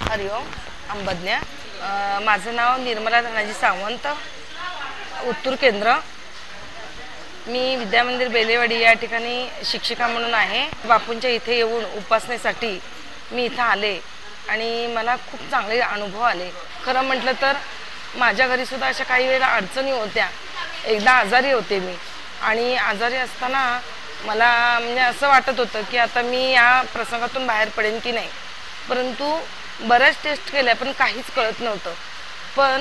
हरिओम अंबज्ञ। माझं नाव निर्मला धनाजी सावंत, उत्तूर केंद्र। मी विद्यामंदिर बेलेवाडी या ठिकाणी शिक्षिका म्हणून आहे। बापूंच्या इथे येऊन उपासनेसाठी मी इथं आले आणि मला खूप चांगले अनुभव आले। खरं म्हटलं तर माझ्या घरी सुद्धा अशा काही वेळेला अडचणी होत्या। एकदा आजारी होते मी आणि आजारी असताना मला म्हणजे असं वाटत होतं की आता मी या प्रसंगातून बाहेर पडेन की नाही, परंतु बऱ्याच टेस्ट केल्या पण काहीच कळत नव्हतं। पण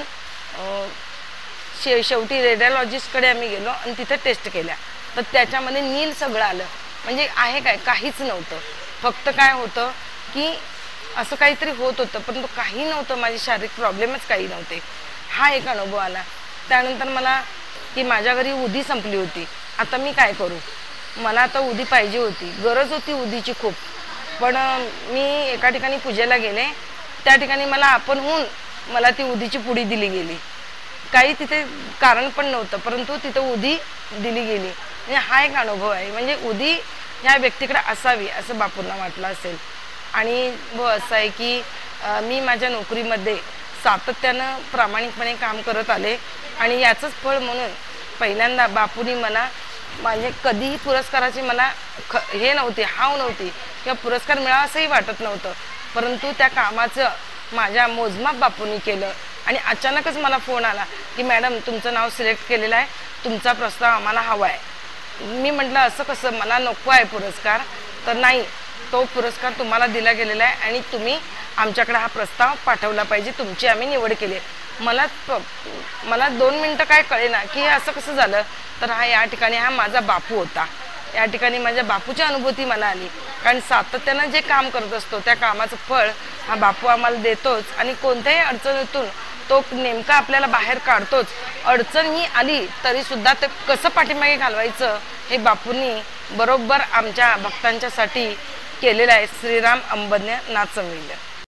शेवटी रेडिओलॉजिस्टकडे आम्ही गेलो आणि तिथे टेस्ट केल्या, तर त्याच्यामध्ये नील सगळं आलं। म्हणजे आहे काय, काहीच नव्हतं। फक्त काय होतं की असं काहीतरी होत होतं, परंतु काही नव्हतं, माझे शारीरिक प्रॉब्लेमच काही नव्हते। हा एक अनुभव आला। त्यानंतर मला की माझ्या घरी उदी संपली होती, आता मी काय करू। मला आता उदी पाहिजे होती, गरज होती उदीची खूप। पण मी एका ठिकाणी पूजेला गेले, त्या ठिकाणी मला आपणहून मला ती उदीची पुडी दिली गेली। काही तिथे कारण पण नव्हतं, परंतु तिथे उदी दिली गेली। म्हणजे हा एक अनुभव आहे। म्हणजे उदी ह्या व्यक्तीकडे असावी असं बापूंना वाटलं असेल। आणि असं आहे की मी माझ्या नोकरीमध्ये सातत्यानं प्रामाणिकपणे काम करत आले आणि याचंच फळ म्हणून पहिल्यांदा बापूंनी मला म्हणजे कधीही पुरस्काराची मला हे नव्हती, हाव नव्हती किंवा पुरस्कार मिळावा असंही वाटत नव्हतं, परंतु त्या कामाचं माझ्या मोजमाप बापूंनी केलं। आणि अचानकच मला फोन आला की मॅडम तुमचं नाव सिलेक्ट केलेलं आहे, तुमचा प्रस्ताव आम्हाला हवा आहे। मी म्हटलं असं कसं, मला नको आहे पुरस्कार। तर नाही, तो पुरस्कार तुम्हाला दिला गेलेला आहे आणि तुम्ही आमच्याकडे हा प्रस्ताव पाठवला पाहिजे, तुमची आम्ही निवड केली। मला 2 मिनिटं काय कळेना की हे असं कसं झालं। तर या ठिकाणी हा माझा बापू होता। या ठिकाणी माझ्या बापूची अनुभूती मला आली, कारण सातत्यानं जे काम करत असतो त्या कामाचं फळ हा बापू आम्हाला देतोच आणि कोणत्याही अडचणीतून तो नेमका आपल्याला बाहेर काढतोच। अडचण ही आली तरी सुद्धा ते कसं पाठीमागे घालवायचं हे बापूंनी बरोबर आमच्या भक्तांच्यासाठी केलेलं आहे। श्रीराम अंबज्ञ नाथ संविंद।